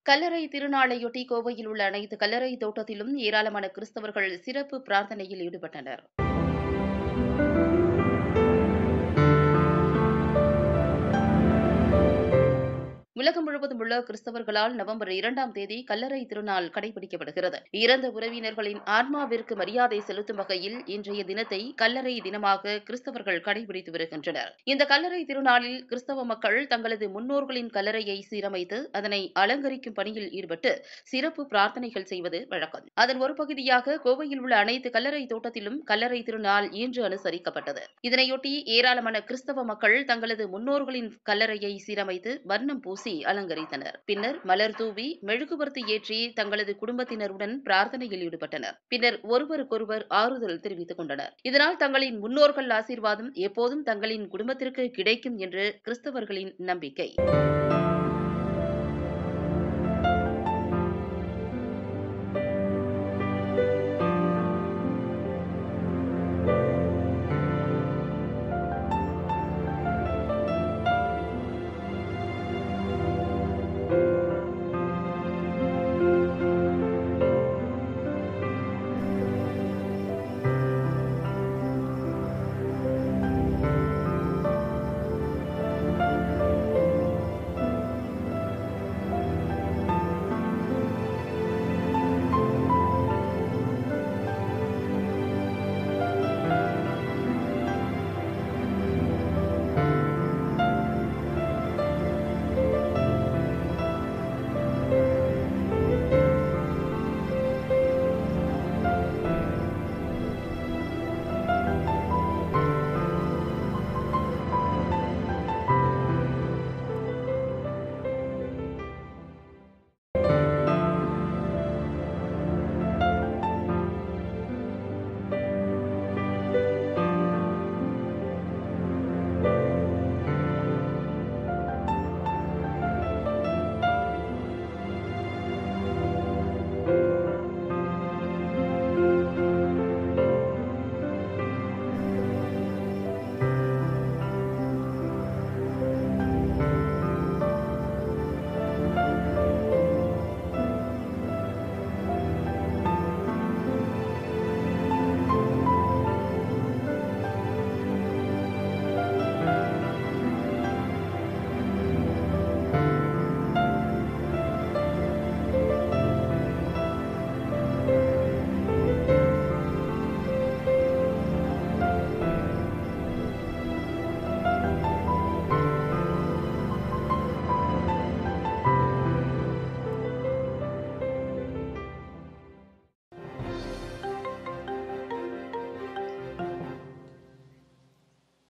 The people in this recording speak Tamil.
கல்லறை திருநாளையொட்டி கோவையில் உள்ள அனைத்து கல்லறை தோட்டத்திலும் ஏராளமான கிறிஸ்தவர்கள் சிறப்பு பிரார்த்தனையில் ஈடுபட்டனர். உலகம் முழுவதும் உள்ள கிறிஸ்தவர்களால் நவம்பர் 2ஆம் தேதி கல்லறை திருநாள் கடைபிடிக்கப்படுகிறது. இறந்த உறவினர்களின் ஆன்மாவிற்கு மரியாதை செலுத்தும் வகையில் இன்றைய தினத்தை கல்லறை தினமாக கிறிஸ்தவர்கள் கடைபிடித்து வருகின்றனர். இந்த கல்லறை திருநாளில் கிறிஸ்தவ மக்கள் தங்களது முன்னோர்களின் கல்லறையை சீரமைத்து அதனை அலங்கரிக்கும் பணியில் ஈடுபட்டு சிறப்பு பிரார்த்தனைகள் செய்வது வழக்கம். அதன் ஒரு பகுதியாக கோவையில் உள்ள அனைத்து கல்லறை தோட்டத்திலும் கல்லறை திருநாள் இன்று அனுசரிக்கப்பட்டது. இதனையொட்டி ஏராளமான கிறிஸ்தவ மக்கள் தங்களது முன்னோர்களின் கல்லறையை சீரமைத்து வர்ணம் பூசி அலங்கரித்தனர். பின்னர் மலர் தூவி மெழுகுவர்த்தி ஏற்றி தங்களது குடும்பத்தினருடன் பிரார்த்தனையில் ஈடுபட்டனர். பின்னர் ஒருவருக்கொருவர் ஆறுதல் தெரிவித்துக் கொண்டனர். இதனால் தங்களின் முன்னோர்கள் ஆசீர்வாதம் எப்போதும் தங்களின் குடும்பத்திற்கு கிடைக்கும் என்று கிறிஸ்தவர்களின் நம்பிக்கை.